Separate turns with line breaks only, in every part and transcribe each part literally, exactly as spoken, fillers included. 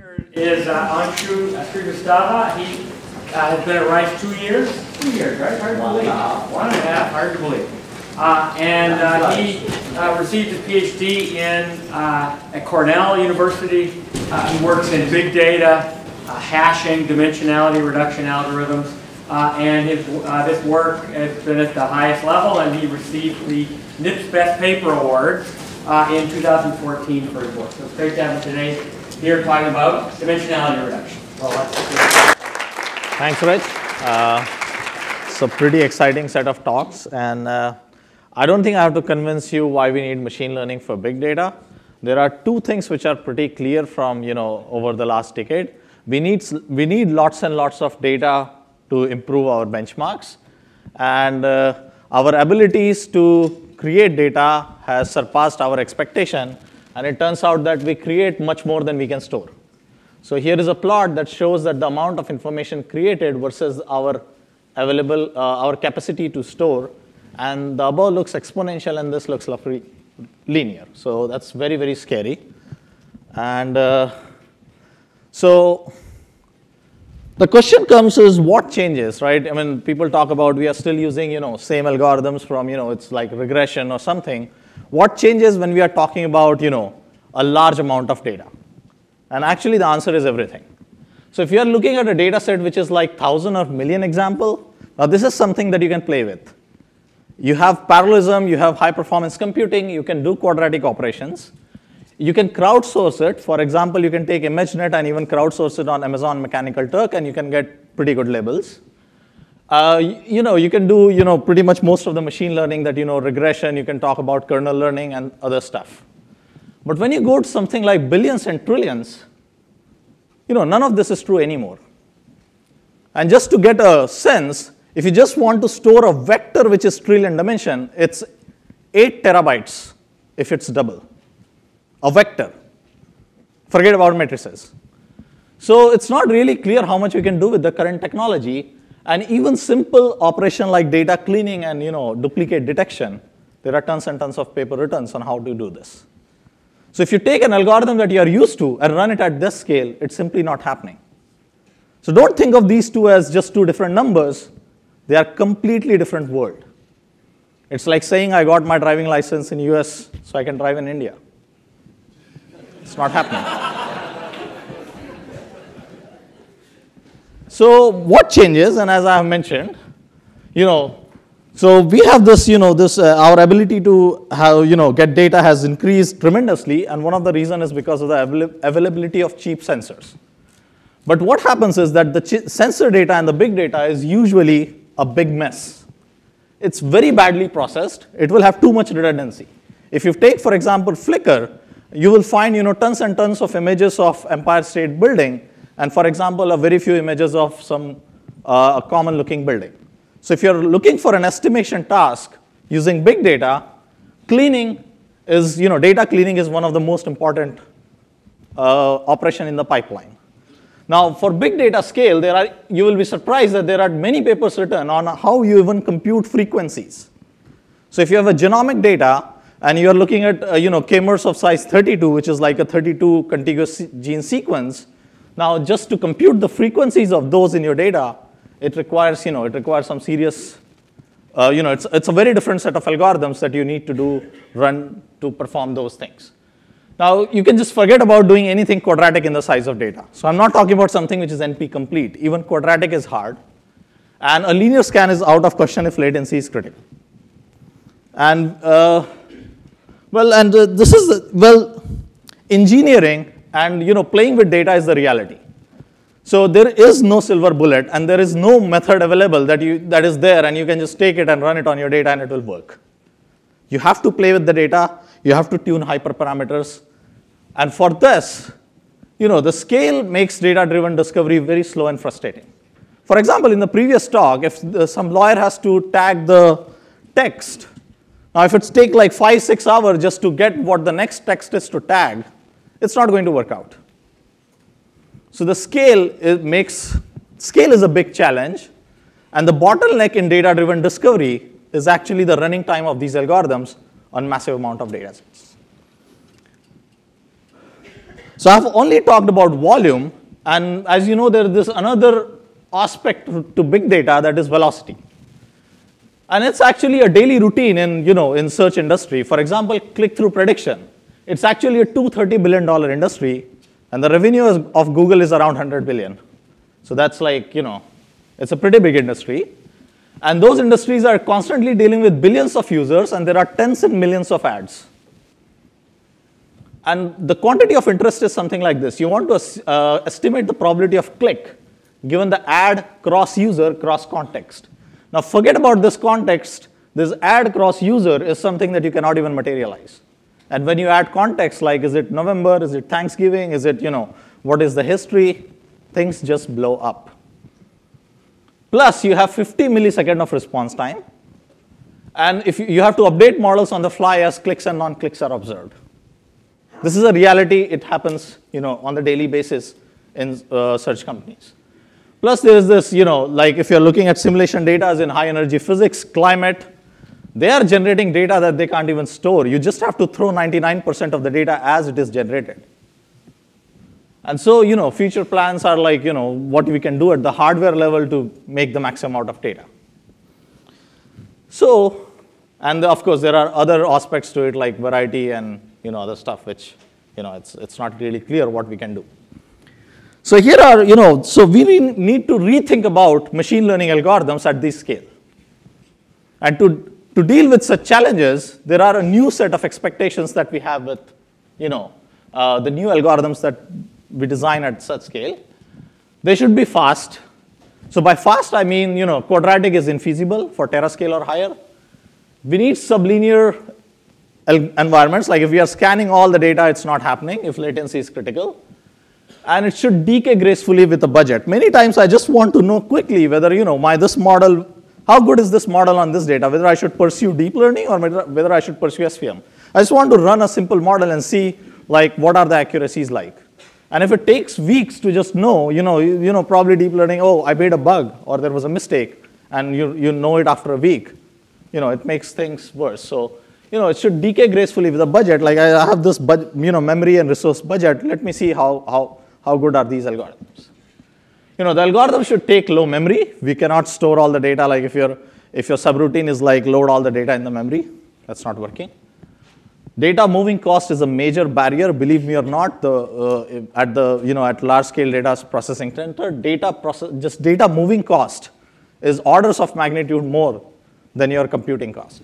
speaker is uh, Anshu Shrivastava. He uh, has been at Rice two years. Two years, right? Hard to believe. One and a half, hard to believe. Uh, and uh, he uh, received a PhD in uh, at Cornell University. Uh, he works in big data, uh, hashing, dimensionality reduction algorithms. Uh, and his, uh, this work has been at the highest level, and he received the N I P S Best Paper Award uh, in two thousand fourteen for his work. So it's great to have him today here talking about dimensionality reduction. Well, let's
Thanks, Rich. Uh, it's a pretty exciting set of talks, and uh, I don't think I have to convince you why we need machine learning for big data. There are two things which are pretty clear from you know over the last decade. We need we need lots and lots of data to improve our benchmarks, and uh, our abilities to create data has surpassed our expectation, and it turns out that we create much more than we can store. So here is a plot that shows that the amount of information created versus our available, uh, our capacity to store, and the above looks exponential and this looks linear. So that's very, very scary. And uh, so the question comes is what changes, right? I mean, people talk about we are still using, you know, same algorithms from, you know, it's like regression or something. What changes when we are talking about, you know, a large amount of data? And actually, the answer is everything. So if you are looking at a data set which is like thousand or million example, now this is something that you can play with. You have parallelism, you have high performance computing, you can do quadratic operations. You can crowdsource it. For example, you can take ImageNet and even crowdsource it on Amazon Mechanical Turk, and you can get pretty good labels. Uh, you, you know, you can do you know pretty much most of the machine learning that you know regression. You can talk about kernel learning and other stuff. But when you go to something like billions and trillions, you know none of this is true anymore. And just to get a sense, if you just want to store a vector which is trillion dimension, it's eight terabytes if it's double. A vector. Forget about matrices. So it's not really clear how much we can do with the current technology. And even simple operation like data cleaning and you know duplicate detection, there are tons and tons of paper written on how to do this. So if you take an algorithm that you are used to and run it at this scale, it's simply not happening. So don't think of these two as just two different numbers. They are completely different world. It's like saying I got my driving license in U S so I can drive in India. It's not happening. So what changes? And as I have mentioned, you know, so we have this, you know, this uh, our ability to have, you know, get data has increased tremendously, and one of the reasons is because of the avail availability of cheap sensors. But what happens is that the sensor data and the big data is usually a big mess. It's very badly processed. It will have too much redundancy. If you take, for example, Flickr, you will find you know, tons and tons of images of Empire State Building, and for example, a very few images of some uh, common-looking building. So if you're looking for an estimation task using big data, cleaning is, you know, data cleaning is one of the most important uh, operation in the pipeline. Now, for big data scale, there are, you will be surprised that there are many papers written on how you even compute frequencies. So if you have a genomic data, and you're looking at uh, you know, k-mers of size thirty-two, which is like a thirty-two contiguous gene sequence. Now, just to compute the frequencies of those in your data, it requires, you know, it requires some serious, uh, you know, it's, it's a very different set of algorithms that you need to do, run to perform those things. Now, you can just forget about doing anything quadratic in the size of data. So I'm not talking about something which is N P complete. Even quadratic is hard. And a linear scan is out of question if latency is critical. And uh, Well, and uh, this is, uh, well, engineering and, you know, playing with data is the reality. So there is no silver bullet, and there is no method available that, you, that is there, and you can just take it and run it on your data, and it will work. You have to play with the data. You have to tune hyperparameters. And for this, you know, the scale makes data-driven discovery very slow and frustrating. For example, in the previous talk, if the, some lawyer has to tag the text, now, if it's take like five, six hours just to get what the next text is to tag, it's not going to work out. So the scale it makes scale is a big challenge, and the bottleneck in data-driven discovery is actually the running time of these algorithms on massive amount of data sets. So I've only talked about volume, and as you know, there is this another aspect to big data, that is velocity. And it's actually a daily routine in, you know, in search industry. For example, click-through prediction. It's actually a two hundred thirty billion dollar industry, and the revenue of Google is around one hundred billion. So that's like, you know, it's a pretty big industry. And those industries are constantly dealing with billions of users, and there are tens and millions of ads. And the quantity of interest is something like this. You want to uh, estimate the probability of click given the ad cross-user, cross-context. Now forget about this context. This ad cross-user is something that you cannot even materialize. And when you add context, like is it November, is it Thanksgiving, is it, you know, what is the history, things just blow up. Plus, you have fifty milliseconds of response time. And if you, you have to update models on the fly as clicks and non-clicks are observed. This is a reality. It happens, you know, on the daily basis in uh, search companies. Plus, there is this, you know, like if you're looking at simulation data as in high energy physics, climate, they are generating data that they can't even store. You just have to throw ninety-nine percent of the data as it is generated. And so, you know, future plans are like, you know, what we can do at the hardware level to make the maximum out of data. So, and of course, there are other aspects to it like variety and, you know, other stuff which, you know, it's, it's not really clear what we can do. So here are, you know, so we need to rethink about machine learning algorithms at this scale. And to, to deal with such challenges, there are a new set of expectations that we have with, you know, uh, the new algorithms that we design at such scale. They should be fast. So by fast, I mean, you know, quadratic is infeasible for terascale or higher. We need sublinear environments, like if we are scanning all the data, it's not happening if latency is critical. And it should decay gracefully with a budget. Many times I just want to know quickly whether, you know, my this model, how good is this model on this data, whether I should pursue deep learning or whether I should pursue S V M. I just want to run a simple model and see, like, what are the accuracies like. And if it takes weeks to just know, you know, you, you know, probably deep learning, oh, I made a bug or there was a mistake, and you, you know it after a week, you know, it makes things worse. So, you know, it should decay gracefully with a budget. Like I have this, budget, you know, memory and resource budget. Let me see how, how, how good are these algorithms. You know, the algorithm should take low memory. We cannot store all the data. Like if, your if your subroutine is like load all the data in the memory, that's not working. Data moving cost is a major barrier. Believe me or not, the, uh, at the, you know, at large scale data processing center, data process, just data moving cost is orders of magnitude more than your computing cost.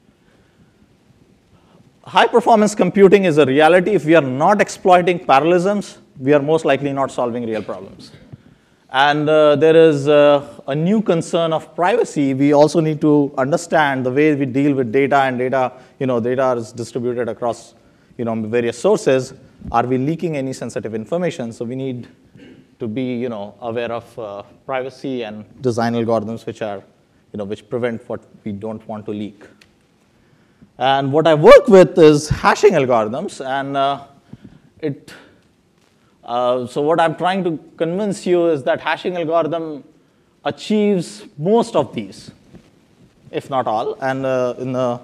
High performance computing is a reality. If we are not exploiting parallelisms, we are most likely not solving real problems. And uh, there is uh, a new concern of privacy. We also need to understand the way we deal with data, and data, you know, data is distributed across, you know, various sources. Are we leaking any sensitive information? So we need to be, you know, aware of uh, privacy and design algorithms which are, you know, which prevent what we don't want to leak. And what I work with is hashing algorithms, and uh, it. Uh, so what I'm trying to convince you is that hashing algorithm achieves most of these, if not all, and uh, in a,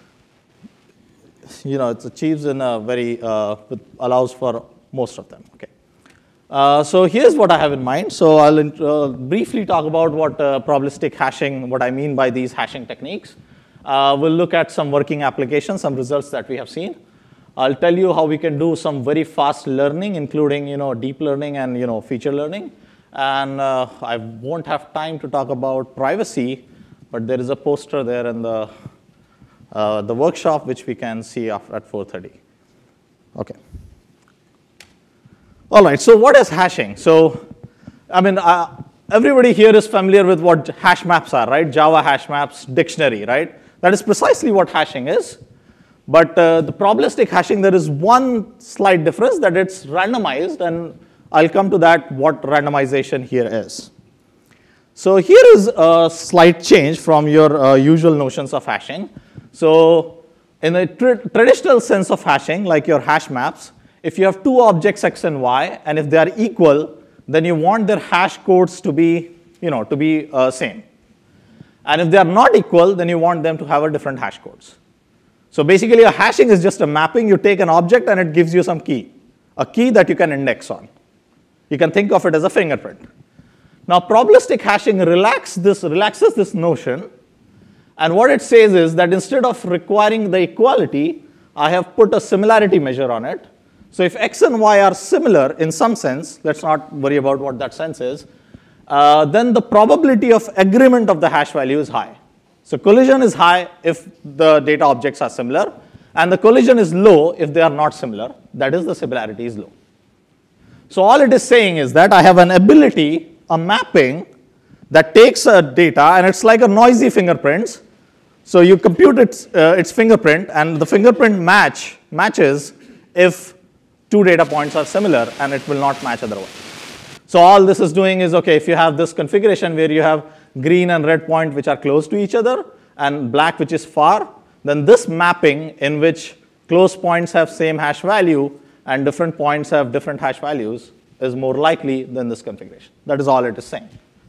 you know, it achieves in a very uh, it allows for most of them. Okay. Uh, so here's what I have in mind. So I'll uh, briefly talk about what uh, probabilistic hashing, what I mean by these hashing techniques. Uh, we'll look at some working applications, some results that we have seen. I'll tell you how we can do some very fast learning, including, you know, deep learning and, you know, feature learning. And uh, I won't have time to talk about privacy, but there is a poster there in the uh, the workshop which we can see after at four thirty. Okay. All right. So what is hashing? So, I mean, uh, everybody here is familiar with what hash maps are, right? Java hash maps, dictionary, right? That is precisely what hashing is. But uh, the probabilistic hashing, there is one slight difference, that it's randomized, and I'll come to that, what randomization here is. So here is a slight change from your uh, usual notions of hashing. So in a tra traditional sense of hashing, like your hash maps, if you have two objects x and y, and if they are equal, then you want their hash codes to be, you know, to be uh, same. And if they are not equal, then you want them to have a different hash codes. So basically, a hashing is just a mapping. You take an object, and it gives you some key. a key that you can index on. You can think of it as a fingerprint. Now, probabilistic hashing relax this, relaxes this notion, and what it says is that instead of requiring the equality, I have put a similarity measure on it. So if x and y are similar in some sense, let's not worry about what that sense is, uh, then the probability of agreement of the hash value is high. So collision is high if the data objects are similar, and the collision is low if they are not similar. That is, the similarity is low. So all it is saying is that I have an ability, a mapping, that takes a data, and it's like a noisy fingerprints. So you compute its, uh, its fingerprint, and the fingerprint match matches if two data points are similar, and it will not match otherwise. So all this is doing is, okay, if you have this configuration where you have green and red point which are close to each other, and black which is far, then this mapping in which close points have same hash value and different points have different hash values is more likely than this configuration. That is all it is saying.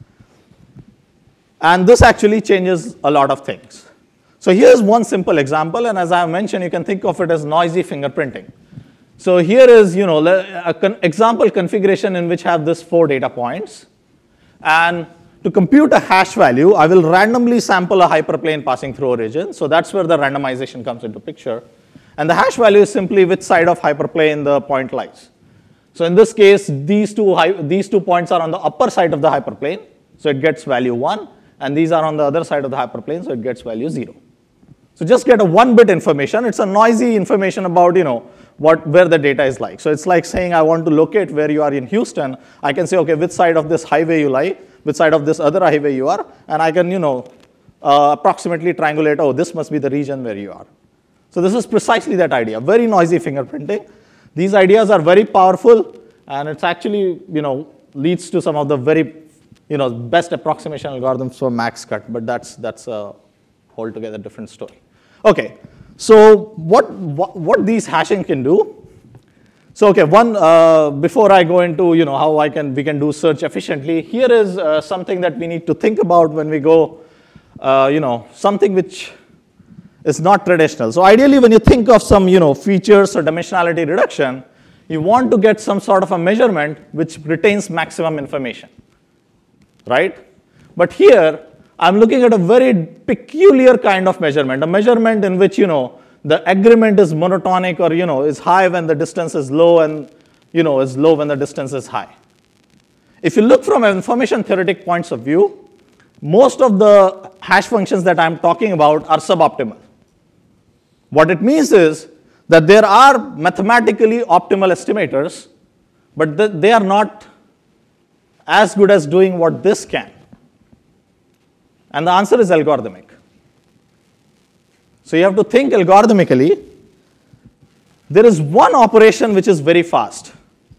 And this actually changes a lot of things. So here's one simple example, and as I mentioned, you can think of it as noisy fingerprinting. So here is, you know, a con example configuration in which have this four data points. And to compute a hash value, I will randomly sample a hyperplane passing through a region. So that's where the randomization comes into picture. And the hash value is simply which side of hyperplane the point lies. So in this case, these two, these two points are on the upper side of the hyperplane, so it gets value one. And these are on the other side of the hyperplane, so it gets value zero. So just get a one-bit information. It's a noisy information about, you know, what, where the data is like. So it's like saying I want to locate where you are in Houston. I can say, okay, which side of this highway you lie, which side of this other highway you are, and I can, you know, uh, approximately triangulate, oh, this must be the region where you are. So this is precisely that idea, very noisy fingerprinting. These ideas are very powerful, and it's actually, you know, leads to some of the very, you know, best approximation algorithms for max cut, but that's, that's a altogether different story. Okay, so what, what, what these hashing can do. So okay, one, uh, before I go into, you know, how I can, we can do search efficiently, here is uh, something that we need to think about when we go, uh, you know, something which is not traditional. So ideally, when you think of some, you know, features or dimensionality reduction, you want to get some sort of a measurement which retains maximum information, right? But here, I'm looking at a very peculiar kind of measurement, a measurement in which, you know, the agreement is monotonic or, you know, is high when the distance is low and, you know, is low when the distance is high. If you look from an information theoretic points of view, most of the hash functions that I'm talking about are suboptimal. What it means is that there are mathematically optimal estimators, but th they are not as good as doing what this can. And the answer is algorithmic. So you have to think algorithmically. There is one operation which is very fast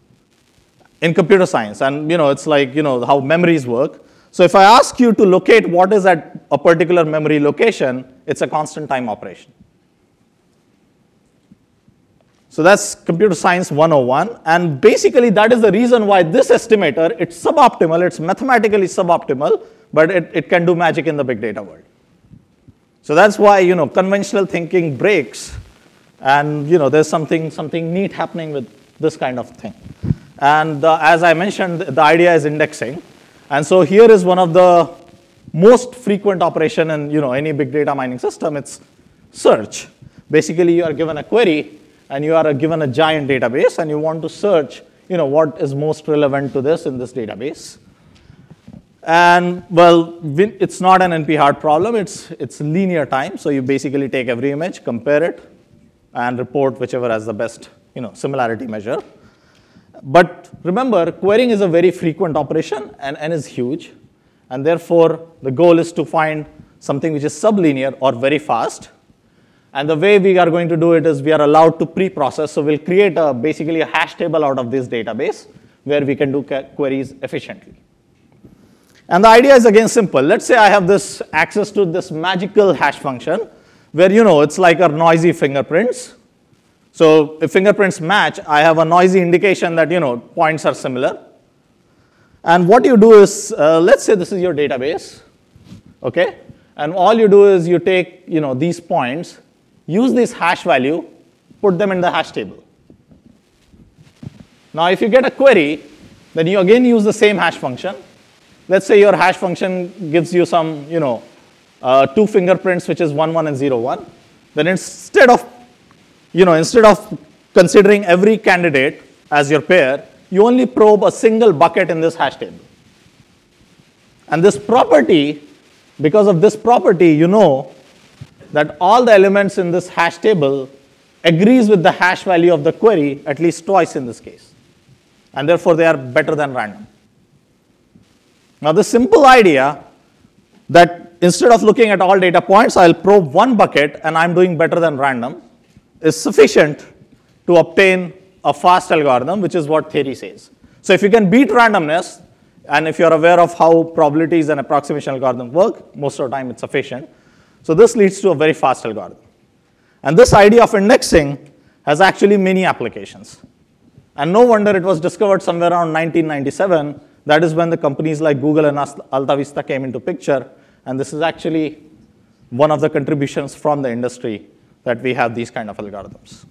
in computer science, and you know, it's like, you know, how memories work. So if I ask you to locate what is at a particular memory location, it's a constant time operation. So that's computer science one oh one, and basically that is the reason why this estimator, it's suboptimal, it's mathematically suboptimal, but it, it can do magic in the big data world. So that's why, you know, conventional thinking breaks, and you know, there's something, something neat happening with this kind of thing. And uh, as I mentioned, the idea is indexing. And so here is one of the most frequent operation in, you know, any big data mining system, it's search. Basically, you are given a query, and you are given a giant database, and you want to search, you know, what is most relevant to this in this database. And well, it's not an N P hard problem, it's, it's linear time. So you basically take every image, compare it, and report whichever has the best, you know, similarity measure. But remember, querying is a very frequent operation, and N is huge. And therefore, the goal is to find something which is sublinear or very fast. And the way we are going to do it is we are allowed to pre-process. So we'll create a, basically a hash table out of this database where we can do queries efficiently. And the idea is again simple. Let's say I have this access to this magical hash function where, you know, it's like a noisy fingerprints. So if fingerprints match, I have a noisy indication that, you know, points are similar. And what you do is, uh, let's say this is your database, okay? And all you do is you take, you know, these points, use this hash value, put them in the hash table. Now, if you get a query, then you again use the same hash function. Let's say your hash function gives you some, you know, uh, two fingerprints, which is one, one, and zero, one. Then instead of, you know, instead of considering every candidate as your pair, you only probe a single bucket in this hash table. And this property, because of this property, you know that all the elements in this hash table agrees with the hash value of the query at least twice in this case. And therefore, they are better than random. Now, the simple idea that instead of looking at all data points, I'll probe one bucket and I'm doing better than random is sufficient to obtain a fast algorithm, which is what theory says. So if you can beat randomness, and if you're aware of how probabilities and approximation algorithms work, most of the time it's sufficient. So this leads to a very fast algorithm. And this idea of indexing has actually many applications. And no wonder it was discovered somewhere around nineteen ninety-seven. That is when the companies like Google and AltaVista came into picture. And this is actually one of the contributions from the industry that we have these kind of algorithms.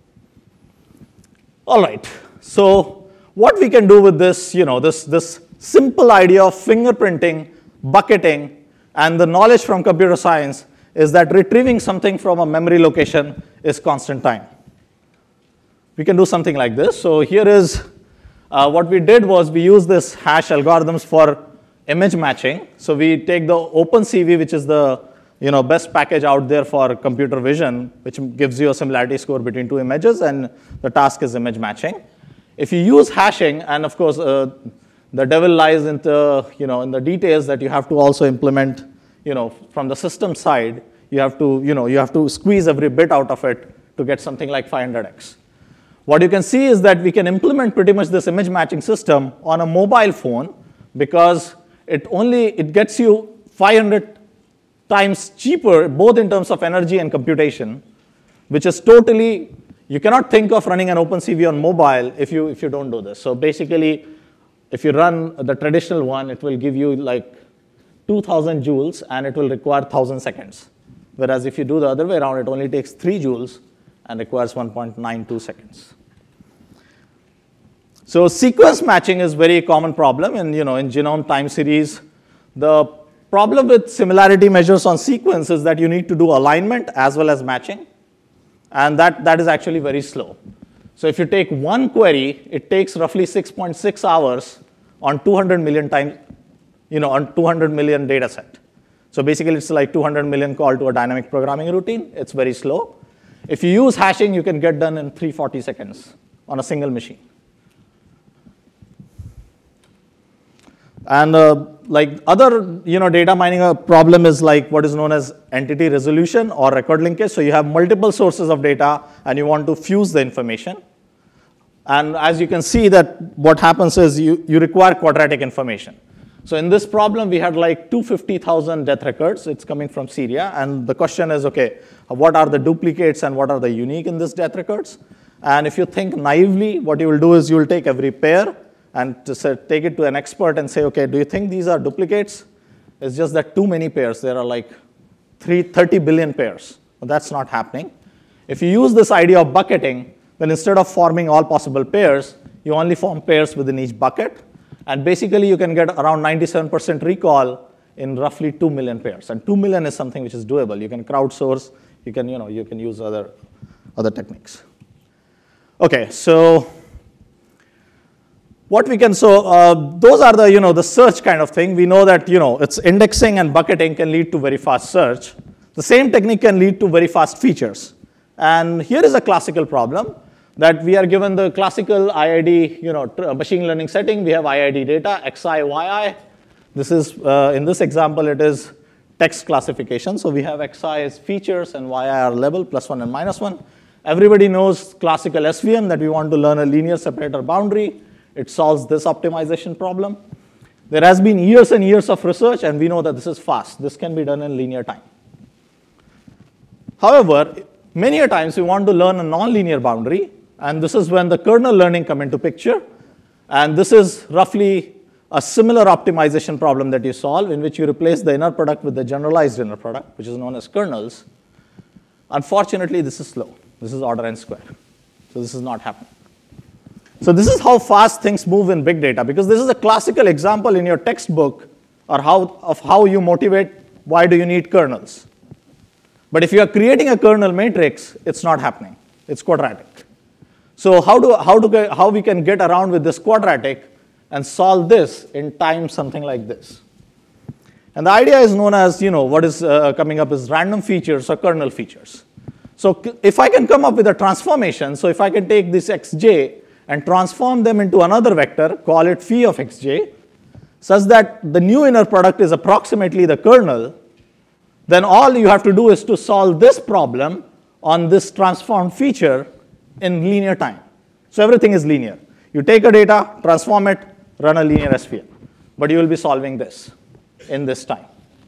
All right. So what we can do with this, you know, this, this simple idea of fingerprinting, bucketing, and the knowledge from computer science is that retrieving something from a memory location is constant time. We can do something like this. So here is uh, what we did was we used this hash algorithms for image matching. So we take the OpenCV, which is the you know, best package out there for computer vision, which gives you a similarity score between two images, and the task is image matching. If you use hashing, and of course, uh, the devil lies in the, you know, in the details that you have to also implement, you know, from the system side, you have to, you know, you have to squeeze every bit out of it to get something like five hundred x. What you can see is that we can implement pretty much this image matching system on a mobile phone because it only, it gets you five hundred times cheaper, both in terms of energy and computation, which is totally, you cannot think of running an OpenCV on mobile if you, if you don't do this. So basically, if you run the traditional one, it will give you like two thousand joules, and it will require one thousand seconds. Whereas if you do the other way around, it only takes three joules and requires one point nine two seconds. So sequence matching is a very common problem in, you know, in genome time series. The problem with similarity measures on sequence is that you need to do alignment as well as matching. And that, that is actually very slow. So if you take one query, it takes roughly six point six hours on two hundred million times, you know, on two hundred million data set. So basically, it's like two hundred million call to a dynamic programming routine. It's very slow. If you use hashing, you can get done in three hundred forty seconds on a single machine. And uh, like other, you know, data mining uh, problem is like what is known as entity resolution or record linkage. So you have multiple sources of data, and you want to fuse the information. And as you can see, that what happens is you, you require quadratic information. So in this problem, we had like two hundred fifty thousand death records. It's coming from Syria. And the question is, OK, what are the duplicates and what are the unique in these death records? And if you think naively, what you will do is you will take every pair and to say, take it to an expert and say, OK, do you think these are duplicates? It's just that too many pairs. There are like thirty billion pairs. But that's not happening. If you use this idea of bucketing, then instead of forming all possible pairs, you only form pairs within each bucket. And basically, you can get around ninety-seven percent recall in roughly two million pairs. And two million is something which is doable. You can crowdsource. You can, you know, you can use other, other techniques. OK, so what we can, so uh, those are the, you know, the search kind of thing. We know that, you know, it's indexing and bucketing can lead to very fast search. The same technique can lead to very fast features. And here is a classical problem that we are given the classical I I D, you know, machine learning setting. We have I I D data, xi, yi. This is, uh, in this example, it is text classification. So we have xi as features and yi are level, plus one and minus one. Everybody knows classical S V M that we want to learn a linear separator boundary. It solves this optimization problem. There has been years and years of research, and we know that this is fast. This can be done in linear time. However, many a times we want to learn a nonlinear boundary, and this is when the kernel learning come into picture. And this is roughly a similar optimization problem that you solve, in which you replace the inner product with the generalized inner product, which is known as kernels. Unfortunately, this is slow. This is order n square. So this is not happening. So this is how fast things move in big data, because this is a classical example in your textbook or how, of how you motivate why do you need kernels. But if you are creating a kernel matrix, it's not happening. It's quadratic. So how, do, how, do, how we can get around with this quadratic and solve this in time something like this. And the idea is known as, you know, what is uh, coming up is random features or kernel features. So if I can come up with a transformation, so if I can take this xj and transform them into another vector, call it phi of xj, such that the new inner product is approximately the kernel, then all you have to do is to solve this problem on this transformed feature in linear time. So everything is linear. You take a data, transform it, run a linear S V M. But you will be solving this in this time.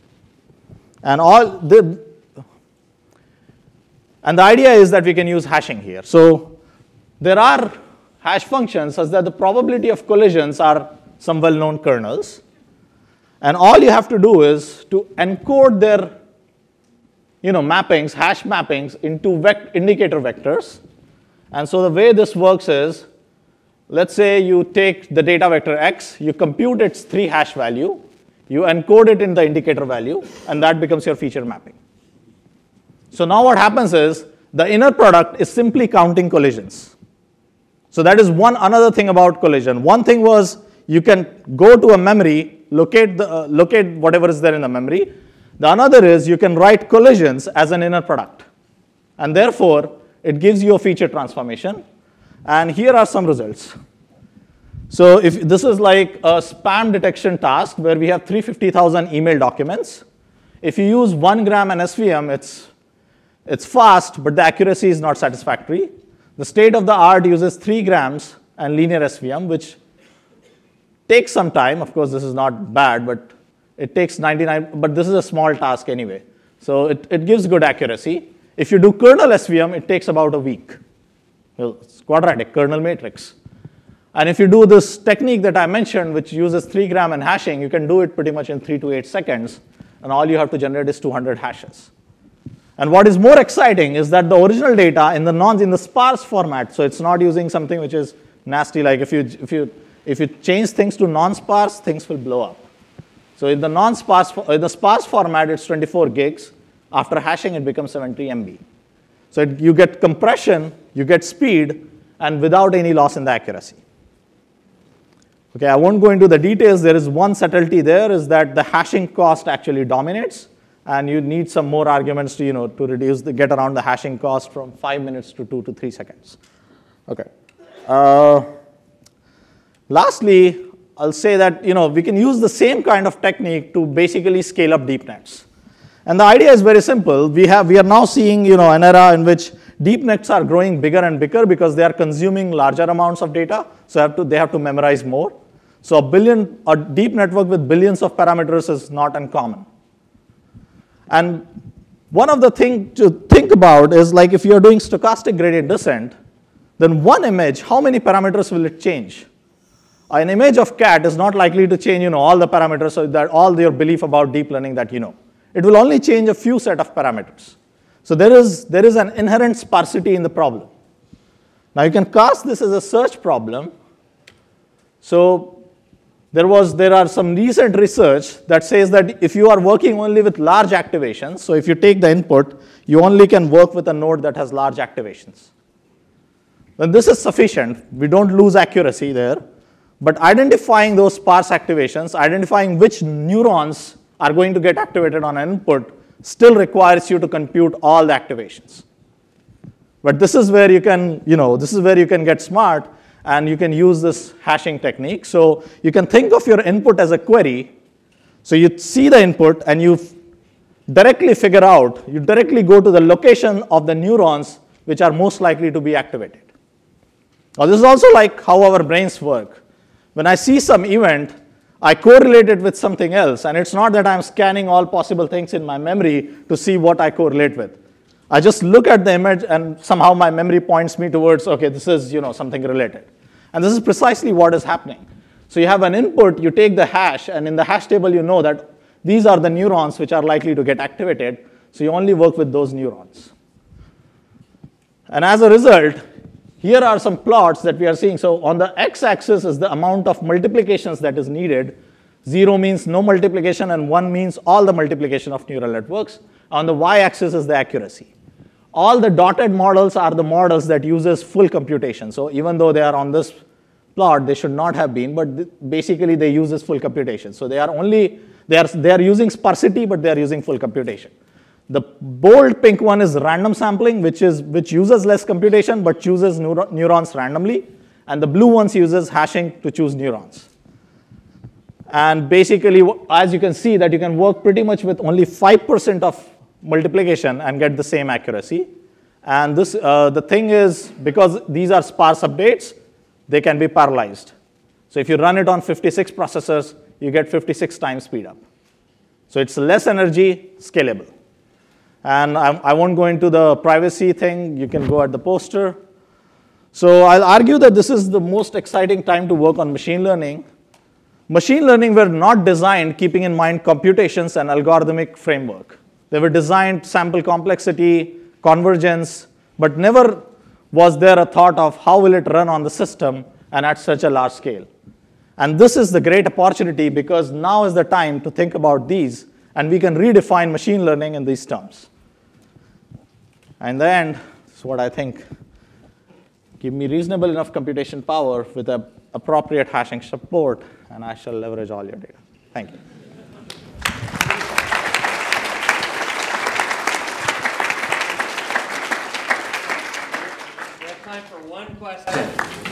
And all the, and the idea is that we can use hashing here. So there are hash functions such that the probability of collisions are some well-known kernels. And all you have to do is to encode their you know, mappings, hash mappings into vec indicator vectors. And so the way this works is, let's say you take the data vector x, you compute its three hash value, you encode it in the indicator value, and that becomes your feature mapping. So now what happens is, the inner product is simply counting collisions. So that is one another thing about collision. One thing was, you can go to a memory, locate, the, uh, locate whatever is there in the memory. The another is, you can write collisions as an inner product. And therefore, it gives you a feature transformation. And here are some results. So if this is like a spam detection task where we have three hundred fifty thousand email documents. If you use one gram and S V M, it's, it's fast, but the accuracy is not satisfactory. The state of the art uses three grams and linear S V M, which takes some time. Of course, this is not bad, but it takes ninety-nine, but this is a small task anyway. So it, it gives good accuracy. If you do kernel S V M, it takes about a week. Well, it's quadratic, kernel matrix. And if you do this technique that I mentioned, which uses three gram and hashing, you can do it pretty much in three to eight seconds. And all you have to generate is two hundred hashes. And what is more exciting is that the original data in the non in the sparse format, so it's not using something which is nasty, like if you, if you, if you change things to non-sparse, things will blow up. So in the non-sparse, in the sparse format, it's twenty-four gigs. After hashing, it becomes seventy M B. So it, you get compression, you get speed, and without any loss in the accuracy. Okay, I won't go into the details. There is one subtlety there, is that the hashing cost actually dominates, and you need some more arguments to, you know, to reduce the, get around the hashing cost from five minutes to two to three seconds. Okay. Uh, lastly, I'll say that, you know, we can use the same kind of technique to basically scale up deep nets. And the idea is very simple. We have, we are now seeing, you know, an era in which deep nets are growing bigger and bigger because they are consuming larger amounts of data. So have to, they have to memorize more. So a billion, a deep network with billions of parameters is not uncommon. And one of the things to think about is, like, if you're doing stochastic gradient descent, then one image, how many parameters will it change? An image of cat is not likely to change, you know, all the parameters, so that all your belief about deep learning that you know. It will only change a few set of parameters. So there is, there is an inherent sparsity in the problem. Now you can cast this as a search problem. So there was, there are some recent research that says that if you are working only with large activations, so if you take the input, you only can work with a node that has large activations. Then this is sufficient. We don't lose accuracy there. But identifying those sparse activations, identifying which neurons are going to get activated on an input, still requires you to compute all the activations. But this is where you can, you know, this is where you can get smart, and you can use this hashing technique. So you can think of your input as a query. So you see the input, and you directly figure out, you directly go to the location of the neurons which are most likely to be activated. Now this is also like how our brains work. When I see some event, I correlate it with something else. And it's not that I'm scanning all possible things in my memory to see what I correlate with. I just look at the image, and somehow my memory points me towards, OK, this is, you know, something related. And this is precisely what is happening. So you have an input, you take the hash, and in the hash table, you know that these are the neurons which are likely to get activated. So you only work with those neurons. And as a result, here are some plots that we are seeing. So on the x-axis is the amount of multiplications that is needed. Zero means no multiplication, and one means all the multiplication of neural networks. On the y-axis is the accuracy. All the dotted models are the models that uses full computation. So even though they are on this plot, they should not have been, but th basically they use this full computation. So they are only, they are, they are using sparsity, but they are using full computation. The bold pink one is random sampling, which, is, which uses less computation, but chooses neuro neurons randomly. And the blue ones uses hashing to choose neurons. And basically, as you can see, that you can work pretty much with only five percent of multiplication and get the same accuracy. And this, uh, the thing is, because these are sparse updates, they can be parallelized. So if you run it on fifty-six processors, you get fifty-six times speed up. So it's less energy, scalable. And I, I won't go into the privacy thing. You can go at the poster. So I'll argue that this is the most exciting time to work on machine learning. Machine learning were not designed keeping in mind computations and algorithmic framework. They were designed sample complexity, convergence, but never was there a thought of how will it run on the system and at such a large scale. And this is the great opportunity, because now is the time to think about these, and we can redefine machine learning in these terms. In the end, this is what I think. Give me reasonable enough computation power with an appropriate hashing support, and I shall leverage all your data. Thank you.
We have time for one question.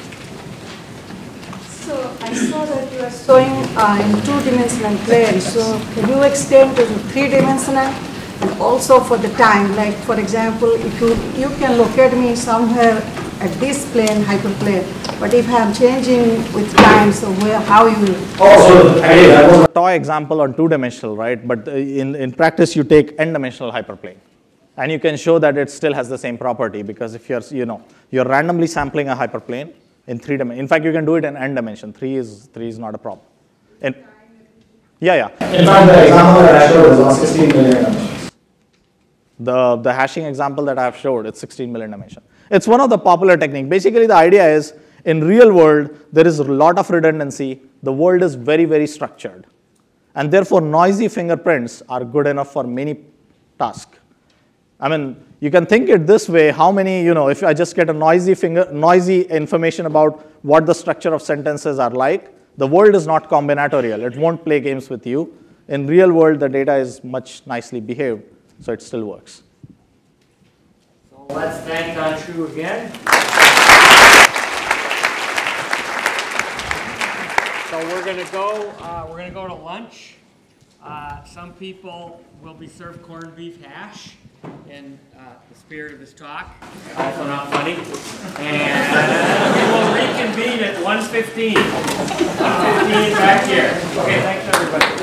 So I saw that you are showing uh, in two-dimensional plane. So can you extend to the three-dimensional? And also for the time, like for example, if you, you can locate me somewhere at this plane, hyperplane, but if I'm changing with time, so where, how you will?
Oh, so hey, that was a toy example on two-dimensional, right? But in, in practice, you take n-dimensional hyperplane. And you can show that it still has the same property, because if you're, you know, you're randomly sampling a hyperplane in three dimensions. In fact, you can do it in n dimension. Three is, three is not a problem. In, yeah, yeah.
In fact, the example that I showed is on sixteen million dimensions.
The, the hashing example that I've showed, it's sixteen million dimension. It's one of the popular techniques. Basically, the idea is, in real world, there is a lot of redundancy. The world is very, very structured. And therefore, noisy fingerprints are good enough for many tasks. I mean, you can think it this way, how many, you know, if I just get a noisy finger, noisy information about what the structure of sentences are like, the world is not combinatorial. It won't play games with you. In real world, the data is much nicely behaved, so it still works.
So let's thank Anshu again. So we're going to go, uh, we're going to go to lunch. Uh, some people will be served corned beef hash in uh, the spirit of this talk. Also not funny. And uh, we will reconvene at one fifteen. one fifteen back here. Okay, thanks everybody.